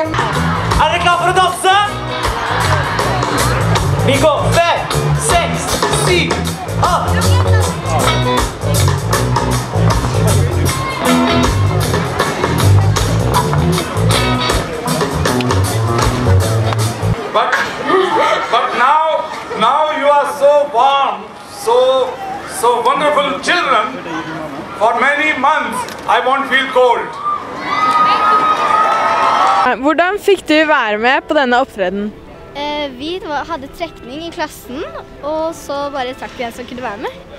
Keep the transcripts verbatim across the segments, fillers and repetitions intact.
Er dere klar for å danse? Vi går fem, seks, syv, åtte. But, but now, now you are so warm, so, so wonderful children. For many months, I won't feel cold. Hvordan fikk du være med på denne opptreden? Eh, vi hadde trekning i klassen, og så bare trakk vi en som kunne være med.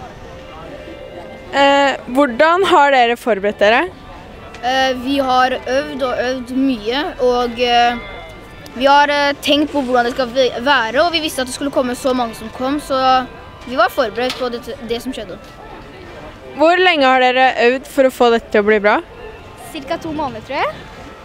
Eh, hvordan har dere forberedt dere? Eh, vi har øvd og øvd mye, og eh, vi har eh, tenkt på hvordan det skal være, og vi visste at det skulle komme så mange som kom, så vi var forberedt på det, det som skjedde. Hvor lenge har dere øvd for å få dette til å bli bra? Cirka to måneder, tror jeg.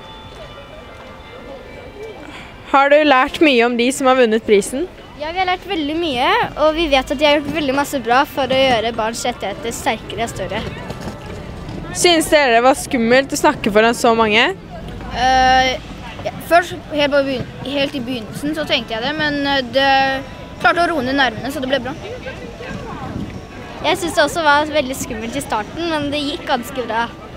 Har du lært mye om de som har vunnet prisen? Ja, vi har lært veldig mye, og vi vet at de har gjort veldig masse bra for å gjøre barns rettigheter sterkere og større. Synes dere det var skummelt å snakke foran så mange? Eh, ja, først, helt, på begyn helt i begynnelsen, så tenkte jeg det, men det klarte å roe ned nervene, så det ble bra. Jeg synes det også var veldig skummelt i starten, men det gikk ganske bra.